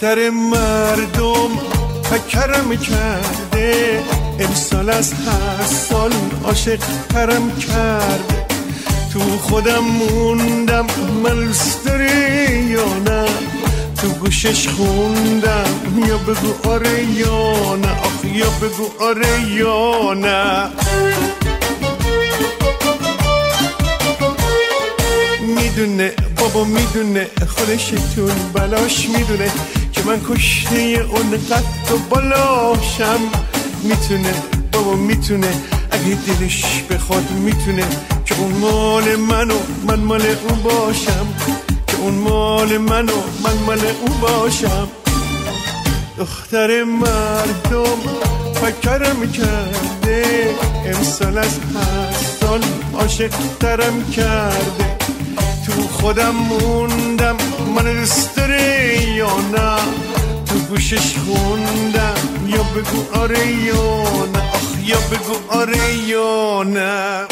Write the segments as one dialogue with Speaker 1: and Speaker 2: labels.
Speaker 1: دختر مردم فکرم کرده، امسال از 8 سال عاشق ترم کرده. تو خودم موندم من دوست داری یا نه، تو گوشش خوندم یا بگو آره یا نه، آخ یا بگو آره یا نه. میدونه بابا میدونه، خودشتون بلاش میدونه که من کشته اون قد و بالاشم. میتونه بابا میتونه، اگه دلش بخواد میتونه که اون مال منو من مال اون باشم، که اون مال منو من مال اون باشم. دختر مردم فکرم کرده، امسال از 8 سال عاشق ترم کرده. تو خودم موندم من دوست داری یا نه، تو گوشش خوندم یا بگو آره یا نه، آخ یا بگو آره یا نه.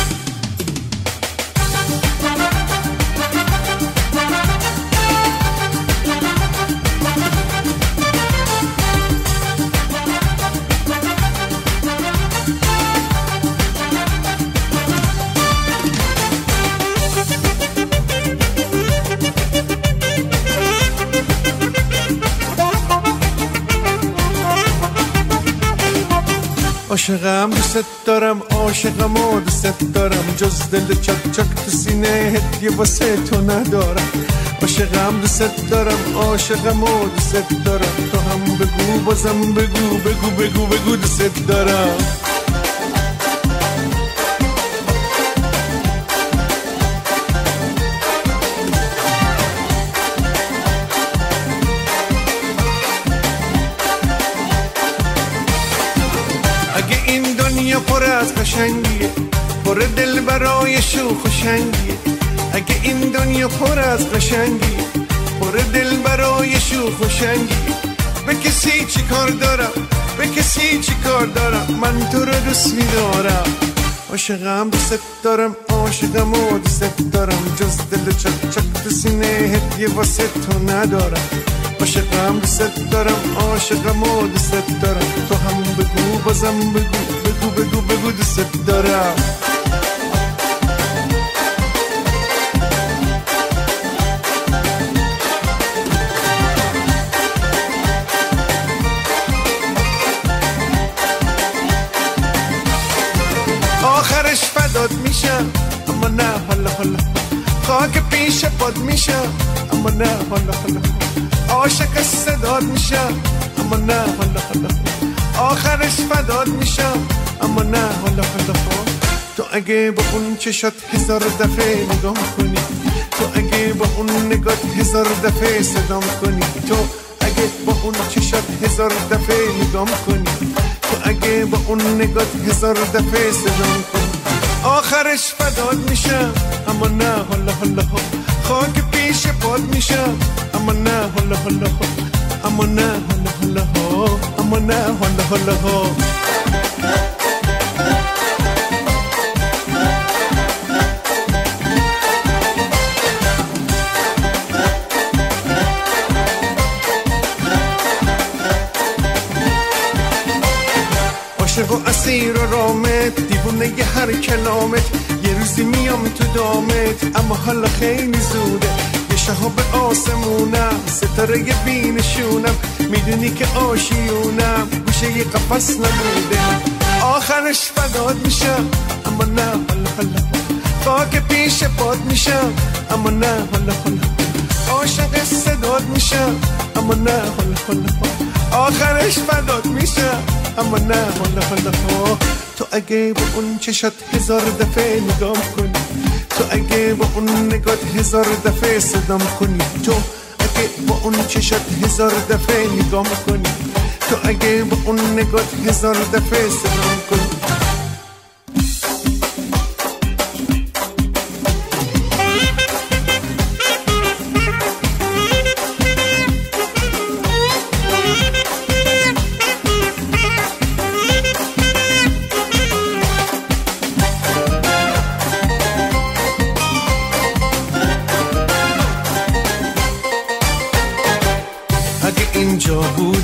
Speaker 1: عاشقم دوست دارم، عاشقم و دوست دارم، جز دل چک چک تو سینه هدیه واسه تو ندارم. عاشقم دوست دارم، عاشقم و دوست دارم، تو هم بگو بازم بگو بگو بگو بگو دوست دارم. اگه این دنیا پر از قشنگیه، پر دل برای شوخ و شنگیه، اگه این دنیا پر از قشنگیه، پر دل برای شوخ و شنگیه، به کسی چی کار دارم، به کسی چی کار دارم، من تو رو دوست می‌دارم. عاشقم دوست دارم، عاشقم و دوست دارم، جز دل چک چک تو سینه هدیه واسه تو ندارم. عاشقم دوست دارم، عاشقم و دوست دارم، تو هم بگو بازم بگو بگو بگو بگو دوست دارم. آخرش فدات میشم اما نه حالا حالا، خاک پیش پاد میشم اما نه حالا حالا، عاشق صدات میشم اما نه حالا حالا، آخرش فدات میشم اما نه حالا حالا. تو اگه با اون چشات 1000 دفعه نگاه کنی، تو اگه با اون نگات 1000 دفعه صدام کنی، تو اگه با اون چشات 1000 دفعه نگاه کنی، تو اگه با اون نگات 1000 دفعه صدام کنی، آخرش فدات میشم اما نه حالا حالا، خاک پیش پاد میشم اما نه حالا حالا، اما نه حالا حالا، اما نه حالا حالا. عاشق و اسیر و رامت، دیوونه ی هر کلامت، یه روزی میام تو دامت اما حالا خیلی زوده. یه شهاب آسمونم، ستاره ی بینشونم، میدونی که آشیونم گوشه ی قفص نبوده. آخرش فدات میشم اما نه حالا حالا، خاک پیش پاد میشم اما نه حالا حالا، عاشق صدات میشم اما نه حالا حالا، آخرش فدات میشم اما نه حالا حالا. تو اگه با اون چشات 1000 دفعه نگام کنی، تو اگه با اون نگات 1000 دفعه صدام کنی، تو اگه با اون چشات 1000 دفعه نگام کنی، تو اگه با اون نگات 1000 دفعه صدام کنی. اگه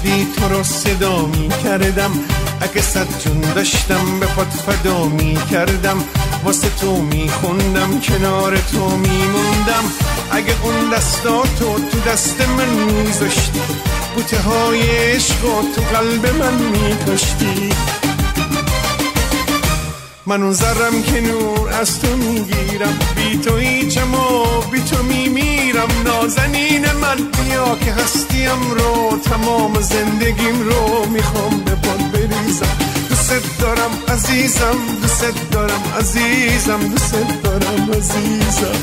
Speaker 1: بودی تو رو صدا می کردم، اگه 100 جون داشتم به پات فدا می کردم، واسه تو می خوندم کنار تو می موندم. اگه اون دستاتو تو دست من می زاشتی، بوته های عشقا تو قلب من می کاشتی. من اون ذرم که نور از تو میگیرم، بی تو هیچم و بی تو میمیرم. نازنین من بیا که هستیم رو، تمام زندگیم رو میخوام به پات بریزم. دوست دارم عزیزم، دوست دارم عزیزم، دوست دارم عزیزم.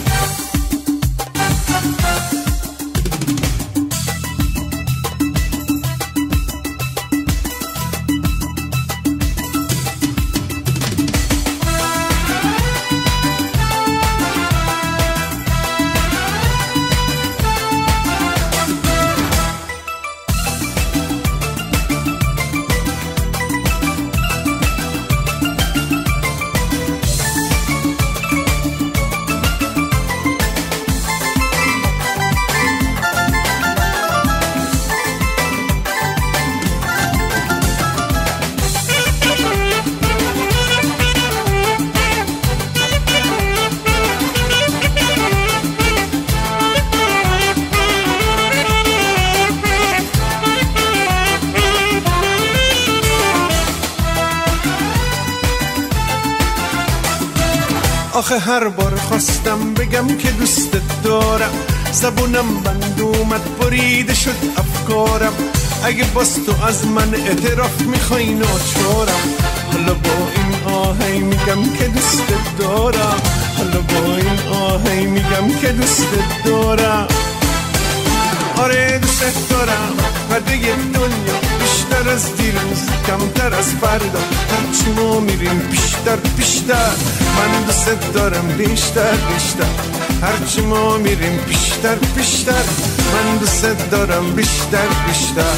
Speaker 1: آخه هر بار خواستم بگم که دوستت دارم، زبونم بند اومد بریده شد افکارم. اگه باز تو از من اعتراف میخوای ناچارم، حالا با این آهی میگم که دوستت دارم، حالا با این آهی میگم که دوستت دارم. آره دوستت دارم، پرده دنیا بیشتر از دیروز کمتر از فردا، هرچی ما میریم بیشتر بیشتر. من دوست دارم بیشتر بیشتر، هرچی ما میریم بیشتر بیشتر. من دوست دارم بیشتر بیشتر.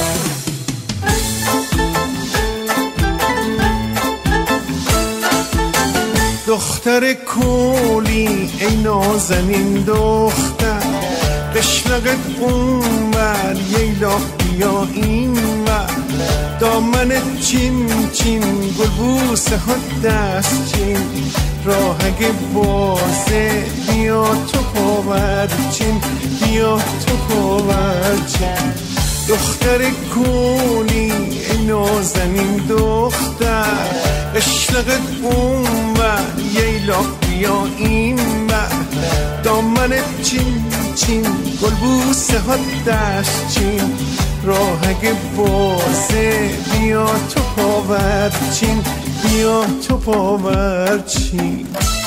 Speaker 1: دختر کولی ای نازنین دختر، قشنقت اونور ییلا بیا اینور. دامن چین چین گلبوسه ها دست چین، راهگ بازه بیا تو پاور چین، بیا تو پاور چین. دختر کولی ای نازنین دختر، قشنقت اونور ییلا بیا اینور. دامن چین چین گلبوسه ها دست چین، راهگ بازه بیا تو پاور چین، بیا تو پاور چین.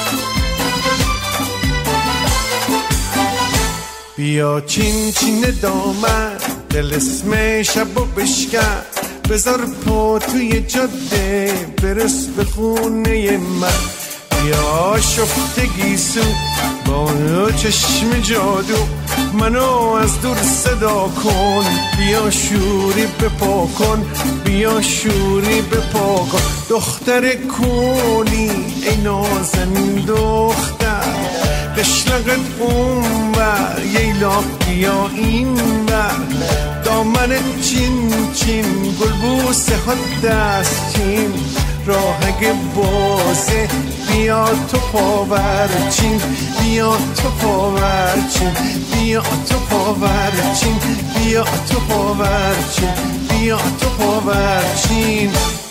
Speaker 1: بیا چین چین دامن دل اسم شب و بشکن، بذار پا توی جاده برس به خونه من. بیا شفتگی سو با چشم جادو، منو از دور صدا کن. بیا شوری بپا کن، بیا شوری بپا کن. دختر کولی ای نازنین دختر، قشنقت اونور ییلا بیا اینور. دامن چین چین گلبوسه ها دست چین، راهگ بازه بیا تو پاور چین، بیا تو پاور چین، بیا تو پاور چین، بیا تو پاور چین، بیا تو پاور چین.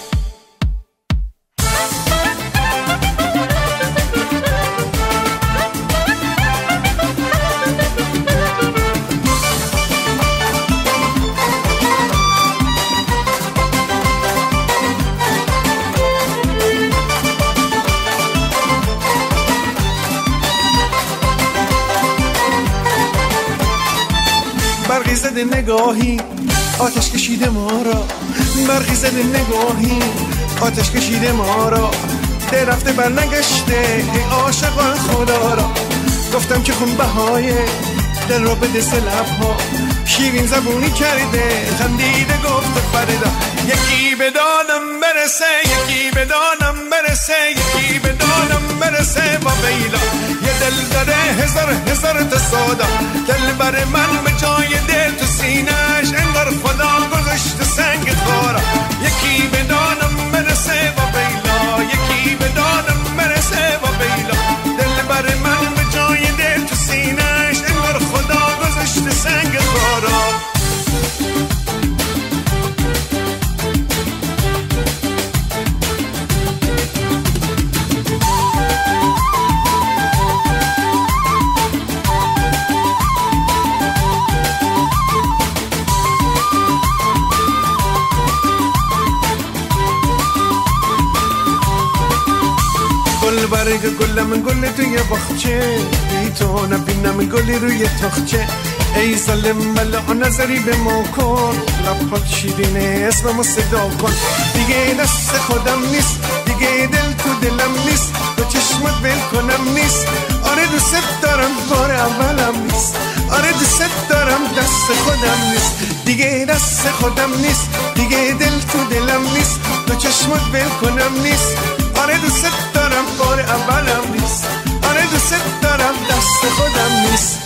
Speaker 1: برقی زده نگاهی آتش کشیده ما را، برقی زده نگاهی آتش کشیده ما را. ده رفته بر نگشته ای عاشقان خدا را. گفتم که خون بهای دل را به دست لبها، شیرین زبونی کرده خندیده گفته فردا. یکی به دانم برسه، یکی به دانم برسه، یکی به دانم برسه با بیلا. یه دل داره هزار هزار تصادم، دل بر من به جای دل تو سینش انگار خدا گذاشته برگ گلم گل توی باغچه، بی تو نبینم گلی روی تاخچه. ای ظالم ملا نظری به ما کن، لبات شیرینه اسممو صدا کن. دیگه دست خودم نیست، دیگه دل تو دلم نیست، با چشمت ول کنم نیست. آره دوست دارم بار اولم نیست، آره دوست دارم دست خودم نیست. دیگه دست خودم نیست، دیگه دل تو دلم نیست، با چشمت ول کنم نیست. آره دوست دارم بار اولم نیست، آره دوست دارم دست خودم نیست.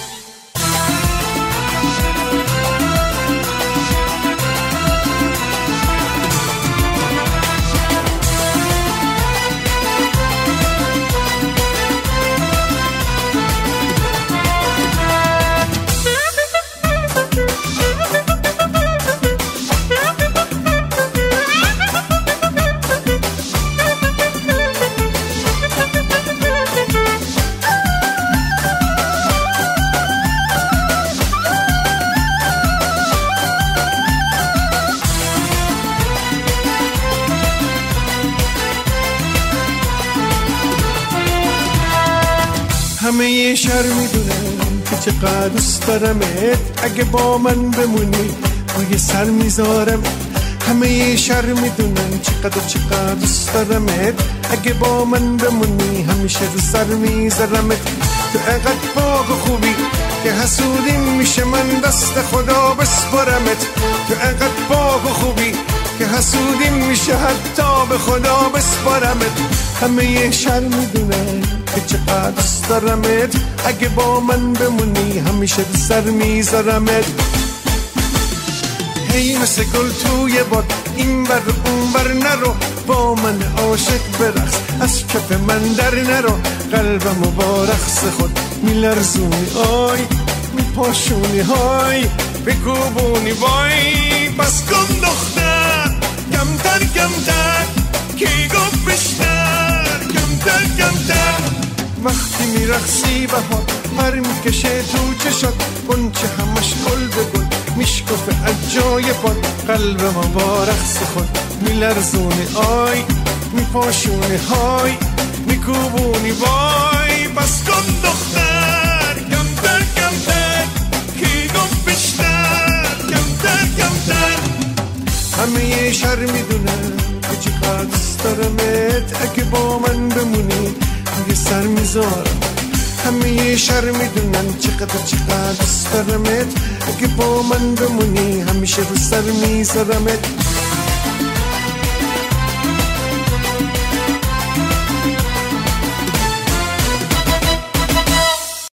Speaker 1: همه یه شهر میدونم که چقدر دوست دارمت، اگه با من بمونی روی سر میذارم. همه یه شهر میدونم چقدر دوست دارمت، اگه با من بمونی همیشه رو سر میذارمت. تو اقدر پاک و خوبی که حسودیم میشه من دست خدا بسپرمت. تو اقدر پاک و خوبی که حسودیم میشه حتی به خدا بسپرمت. همه یه شهر میدونم که چقدر دوست دارمت، اگه با من بمونی همیشه رو سر میذارمت. هی مثل گل توی باد این بر اون بر نرو، با من عاشق برقص از کف من در نرو. قلبمو با رقص خود میلرزونی آی، میپاشونی های، بکوبونی وای. بس کن دختر کمتر کمتر، کی گفت بیشتر کمتر کمتر. وقتی میرقصی بهار پر میکشه تو چشات، گنچه همش گل به گل میشکفه از جای پاد. قلبم با رقص خود میلرزونی آی، میپاشونی های، میکوبونی وای. بس کن دختر کمتر کمتر، کی گفت بیشتر کمتر کمتر. همه یه شهر میدونم که چقدر دوست دارمت، اگه با من بمونی یه سر میذارم. همه یه شهر میدونن چقدر دوست دارمت، اگه با من بمونی همیشه رو سر میذارمت.